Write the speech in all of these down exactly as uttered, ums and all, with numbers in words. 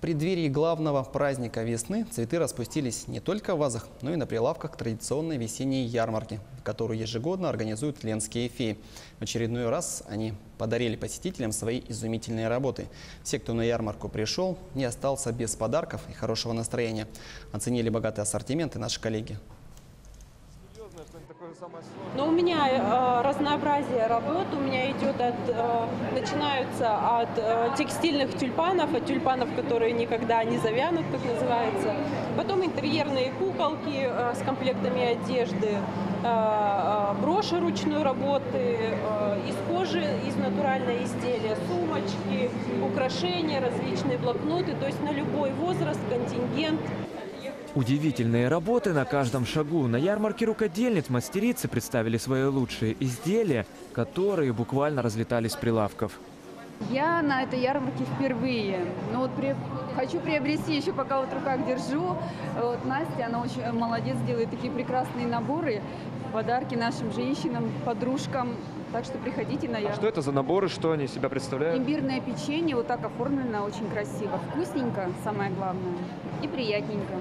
преддверии главного праздника весны цветы распустились не только в вазах, но и на прилавках традиционной весенней ярмарки, которую ежегодно организуют ленские феи. В очередной раз они подарили посетителям свои изумительные работы. Все, кто на ярмарку пришел, не остался без подарков и хорошего настроения. Оценили богатый ассортимент и наши коллеги. Но у меня э, разнообразие работ, у меня идет от, э, начинаются от э, текстильных тюльпанов, от тюльпанов, которые никогда не завянут, как называется. Потом интерьерные куколки э, с комплектами одежды, э, э, броши ручной работы, э, из кожи, из натурального изделия, сумочки, украшения, различные блокноты, то есть на любой возраст, контингент. Удивительные работы на каждом шагу. На ярмарке рукодельниц мастерицы представили свои лучшие изделия, которые буквально разлетались с прилавков. Я на этой ярмарке впервые. Но вот при... хочу приобрести еще, пока вот в руках держу. Вот Настя, она очень молодец, делает такие прекрасные наборы, подарки нашим женщинам, подружкам. Так что приходите на ярмарку. А что это за наборы, что они себя представляют? Имбирное печенье, вот так оформлено, очень красиво. Вкусненько, самое главное, и приятненько.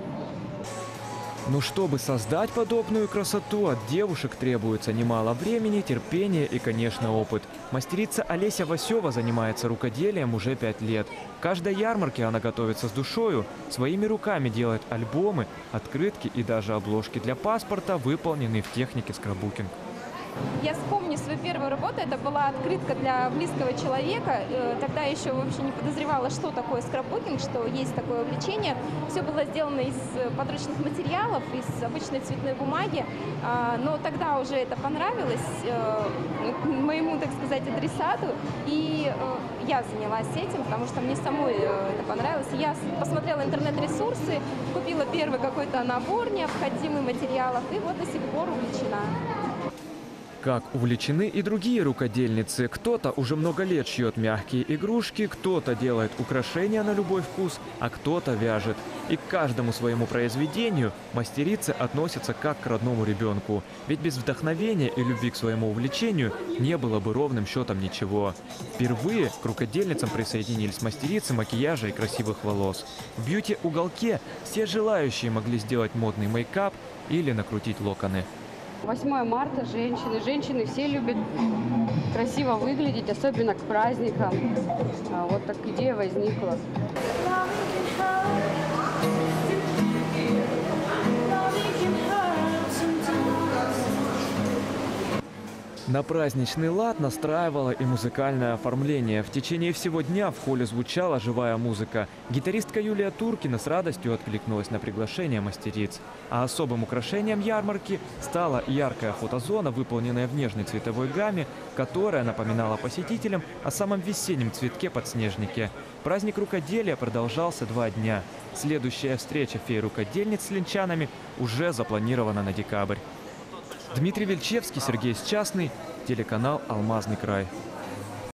Но чтобы создать подобную красоту, от девушек требуется немало времени, терпения и, конечно, опыт. Мастерица Олеся Васева занимается рукоделием уже пять лет. К каждой ярмарке она готовится с душою, своими руками делает альбомы, открытки и даже обложки для паспорта, выполненные в технике скраббукинг. Я вспомню свою первую работу, это была открытка для близкого человека. Тогда еще вообще не подозревала, что такое скраббукинг, что есть такое увлечение. Все было сделано из подручных материалов, из обычной цветной бумаги. Но тогда уже это понравилось моему, так сказать, адресату. И я занялась этим, потому что мне самой это понравилось. Я посмотрела интернет-ресурсы, купила первый какой-то набор необходимых материалов и вот до сих пор увлечена. Как увлечены и другие рукодельницы. Кто-то уже много лет шьет мягкие игрушки, кто-то делает украшения на любой вкус, а кто-то вяжет. И к каждому своему произведению мастерицы относятся как к родному ребенку. Ведь без вдохновения и любви к своему увлечению не было бы ровным счетом ничего. Впервые к рукодельницам присоединились мастерицы макияжа и красивых волос. В бьюти-уголке все желающие могли сделать модный мейкап или накрутить локоны. восьмое марта, женщины. Женщины все любят красиво выглядеть, особенно к праздникам. Вот так идея возникла. На праздничный лад настраивало и музыкальное оформление. В течение всего дня в холле звучала живая музыка. Гитаристка Юлия Туркина с радостью откликнулась на приглашение мастериц. А особым украшением ярмарки стала яркая фотозона, выполненная в нежной цветовой гамме, которая напоминала посетителям о самом весеннем цветке подснежнике. Праздник рукоделия продолжался два дня. Следующая встреча фей-рукодельниц с ленчанами уже запланирована на декабрь. Дмитрий Вельчевский, Сергей Счастный, телеканал «Алмазный край».